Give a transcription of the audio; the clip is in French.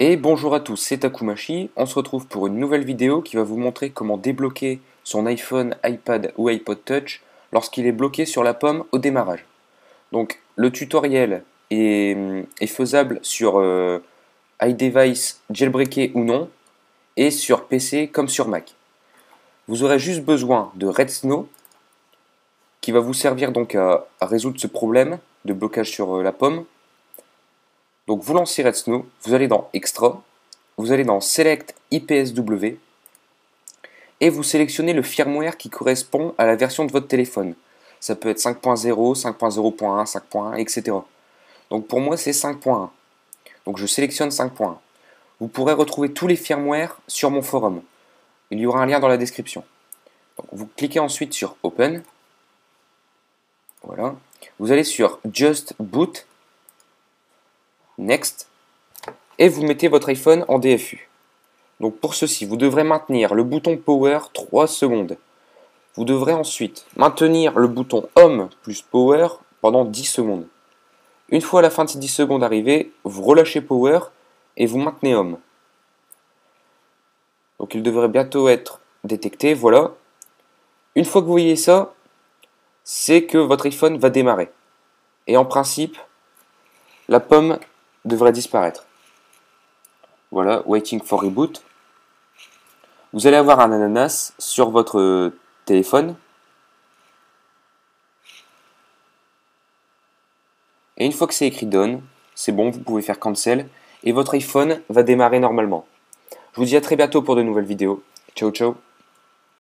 Et bonjour à tous, c'est Takumachi. On se retrouve pour une nouvelle vidéo qui va vous montrer comment débloquer son iPhone, iPad ou iPod Touch lorsqu'il est bloqué sur la pomme au démarrage. Donc le tutoriel est faisable sur iDevice jailbreaké ou non, et sur PC comme sur Mac. Vous aurez juste besoin de Redsn qui va vous servir donc à résoudre ce problème de blocage sur la pomme. Donc vous lancez Redsn, vous allez dans Extra, vous allez dans Select IPSW et vous sélectionnez le firmware qui correspond à la version de votre téléphone. Ça peut être 5.0, 5.0.1, 5.1, etc. Donc pour moi c'est 5.1. Donc je sélectionne 5.1. Vous pourrez retrouver tous les firmwares sur mon forum. Il y aura un lien dans la description. Donc vous cliquez ensuite sur Open. Voilà. Vous allez sur Just Boot, Next, et vous mettez votre iPhone en DFU. Donc pour ceci, vous devrez maintenir le bouton Power 3 secondes. Vous devrez ensuite maintenir le bouton Home plus Power pendant 10 secondes. Une fois la fin de ces 10 secondes arrivée, vous relâchez Power et vous maintenez Home. Donc il devrait bientôt être détecté, voilà. Une fois que vous voyez ça, c'est que votre iPhone va démarrer. Et en principe, la pomme devrait disparaître. Voilà, Waiting for Reboot. Vous allez avoir un ananas sur votre téléphone. Et une fois que c'est écrit Done, c'est bon, vous pouvez faire Cancel. Et votre iPhone va démarrer normalement. Je vous dis à très bientôt pour de nouvelles vidéos. Ciao ciao.